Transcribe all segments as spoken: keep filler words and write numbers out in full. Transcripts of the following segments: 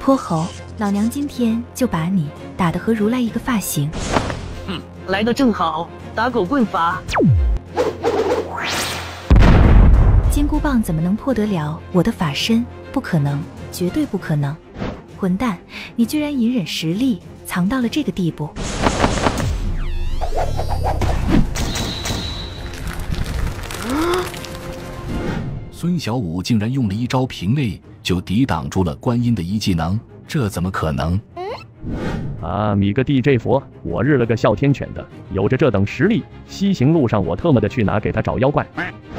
泼猴，老娘今天就把你打得和如来一个发型。 嗯，来得正好，打狗棍法。 金箍棒怎么能破得了我的法身？不可能，绝对不可能！混蛋，你居然隐忍实力藏到了这个地步！ 孙小武竟然用了一招平位就抵挡住了观音的一技能，这怎么可能？ 啊，米个 D J 佛，我日了个哮天犬的！有着这等实力，西行路上我特么的去哪给他找妖怪？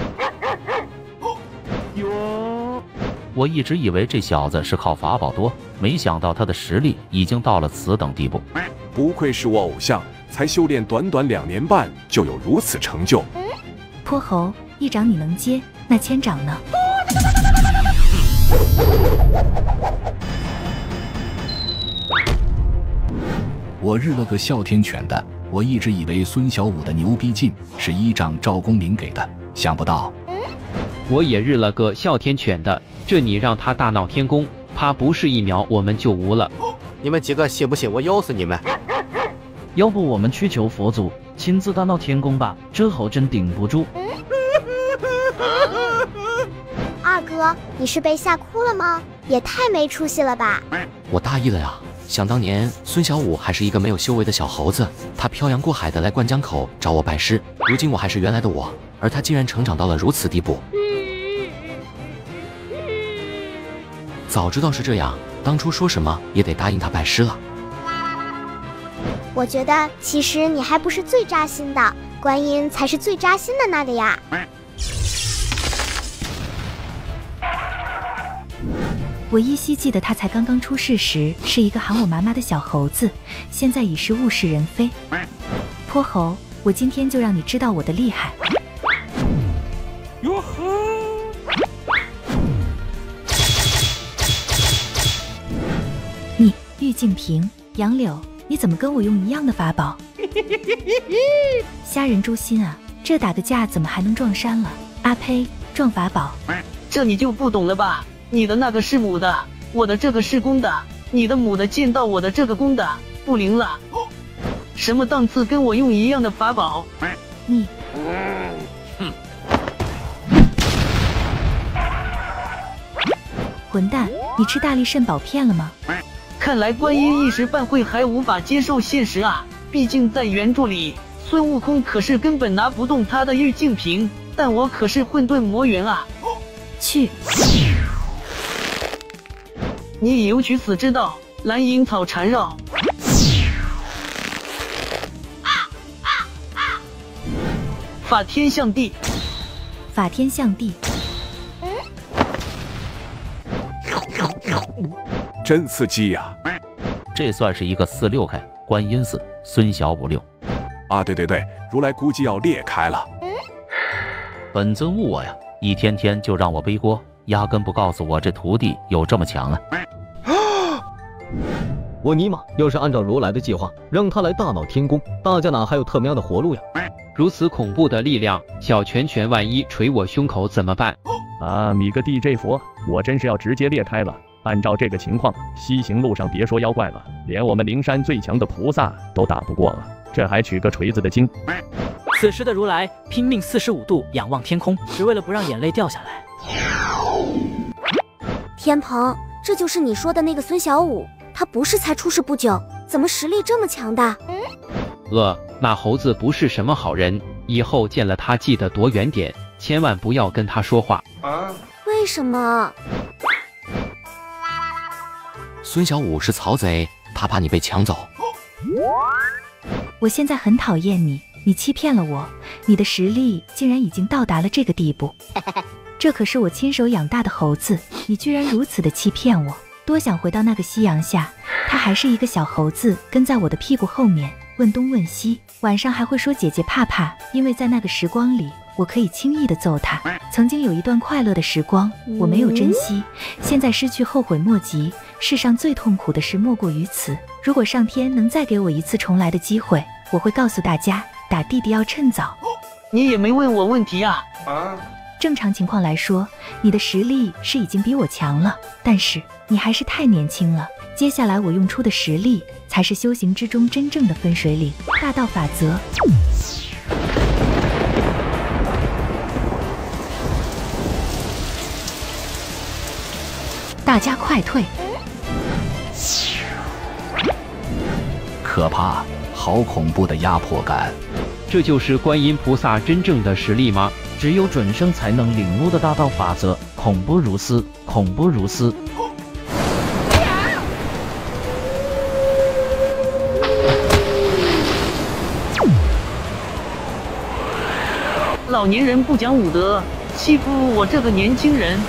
哟，我一直以为这小子是靠法宝多，没想到他的实力已经到了此等地步。 不愧是我偶像，才修炼短短两年半就有如此成就。 泼猴，一掌你能接，那千掌呢？ 我日了个哮天犬的！我一直以为孙小武的牛逼劲是依仗赵公明给的，想不到。 我也日了个哮天犬的，这你让他大闹天宫，怕不是一秒我们就无了。 你们几个信不信我咬死你们？ 要不我们去求佛祖亲自大闹天宫吧，这猴真顶不住。 二哥，你是被吓哭了吗？也太没出息了吧！ 我大意了呀。想当年，孙小武还是一个没有修为的小猴子，他漂洋过海的来灌江口找我拜师。如今我还是原来的我，而他竟然成长到了如此地步。早知道是这样，当初说什么也得答应他拜师了。 我觉得其实你还不是最扎心的，观音才是最扎心的那个呀。 我依稀记得他才刚刚出世时是一个喊我妈妈的小猴子，现在已是物是人非。泼猴，我今天就让你知道我的厉害！ 哟呵！ 你玉净瓶、杨柳，你怎么跟我用一样的法宝？虾仁诛心啊！这打个架怎么还能撞衫了？啊呸！撞法宝！ 这你就不懂了吧？你的那个是母的，我的这个是公的，你的母的见到我的这个公的不灵了。什么档次跟我用一样的法宝？ 你， 嗯， 混蛋，你吃大力肾宝片了吗？ 看来观音一时半会还无法接受现实啊！毕竟在原著里，孙悟空可是根本拿不动他的玉净瓶，但我可是混沌魔元啊！ 去！ 你已有取死之道，蓝银草缠绕。法天象地， 法天象地。 真刺激呀！ 这算是一个四六开，观音寺孙小武六。 啊，对对对，如来估计要裂开了。 本尊误我呀，一天天就让我背锅，压根不告诉我这徒弟有这么强啊！ 我尼玛，要是按照如来的计划，让他来大闹天宫，大家哪还有特喵的活路呀？ 如此恐怖的力量，小拳拳万一捶我胸口怎么办？ 啊，米个 D J 佛，我真是要直接裂开了。按照这个情况，西行路上别说妖怪了，连我们灵山最强的菩萨都打不过了，这还取个锤子的经？ 此时的如来拼命四十五度仰望天空，只为了不让眼泪掉下来。 天蓬，这就是你说的那个孙小武，他不是才出世不久，怎么实力这么强大？ 呃，那猴子不是什么好人，以后见了他记得躲远点，千万不要跟他说话。 啊？为什么？ 孙小武是曹贼，他怕你被抢走。 我现在很讨厌你，你欺骗了我，你的实力竟然已经到达了这个地步。这可是我亲手养大的猴子，你居然如此的欺骗我！多想回到那个夕阳下，他还是一个小猴子，跟在我的屁股后面，问东问西，晚上还会说姐姐怕怕，因为在那个时光里，我可以轻易的揍他。曾经有一段快乐的时光，我没有珍惜，现在失去后悔莫及。世上最痛苦的事莫过于此。如果上天能再给我一次重来的机会，我会告诉大家，打弟弟要趁早。 你也没问我问题啊！ 啊，正常情况来说，你的实力是已经比我强了，但是你还是太年轻了， 接下来我用出的实力，才是修行之中真正的分水岭。大道法则。大家快退！ 可怕，好恐怖的压迫感。 这就是观音菩萨真正的实力吗？ 只有准生才能领悟的大道法则，恐怖如斯，恐怖如斯。 老年人不讲武德，欺负我这个年轻人。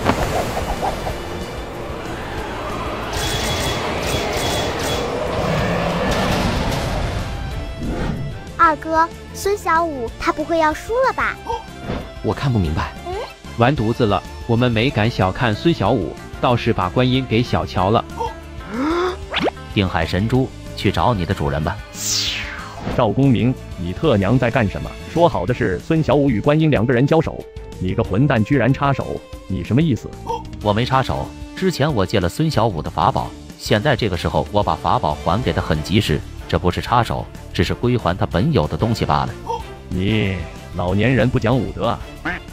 二哥，孙小武他不会要输了吧？ 我看不明白。 嗯， 完犊子了！我们没敢小看孙小武，倒是把观音给小瞧了。 定海神珠，去找你的主人吧。 赵公明，你特娘在干什么？说好的是孙小武与观音两个人交手，你个混蛋居然插手，你什么意思？ 我没插手，之前我借了孙小武的法宝，现在这个时候我把法宝还给他很及时，这不是插手，只是归还他本有的东西罢了。 你老年人不讲武德啊！